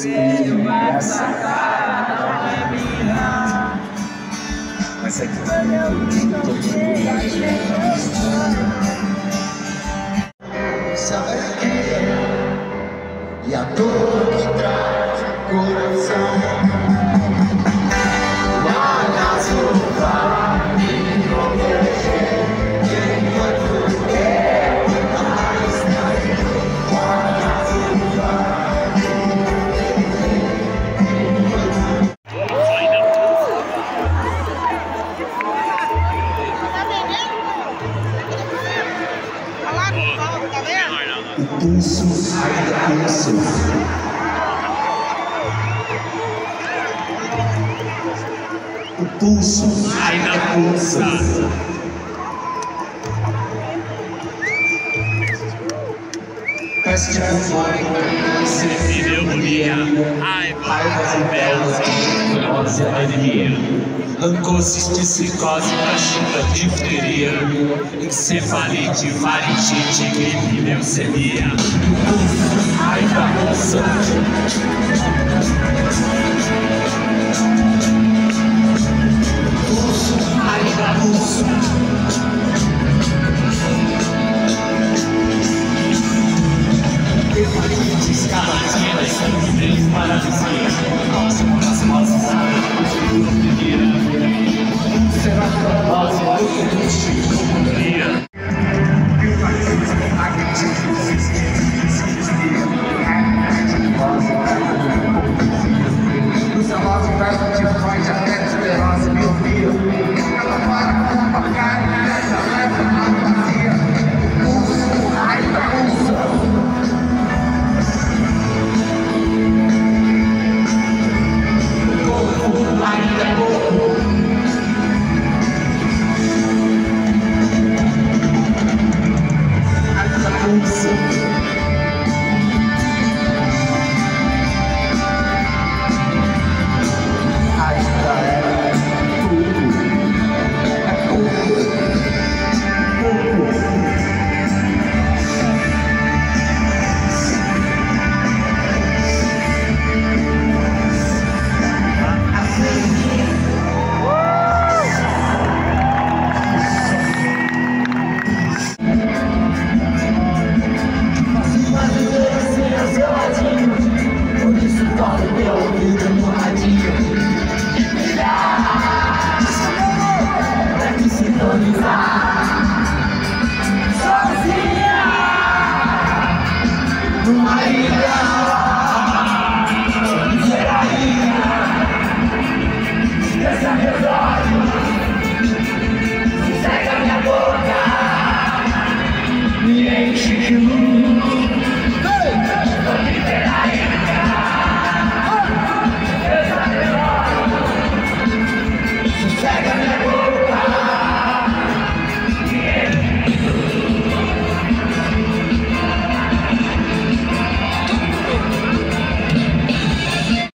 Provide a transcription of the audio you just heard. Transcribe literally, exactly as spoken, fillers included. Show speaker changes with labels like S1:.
S1: espelho, essa cara não é minha. Mas é que eu tô sabe que é e a dor que traz o coração. Mas o vai me proteger enquanto eu mais tarde. Mas o vai me proteger enquanto o pulso ainda pulsa. O pulso ainda pulsa. Peste fome, pneumonia, raiva, rebelde, neurose, anemia, lancociste, cicose, cachumba, difteria, encefalite, faringite, gripe, leucemia. O pulso ainda pulsa.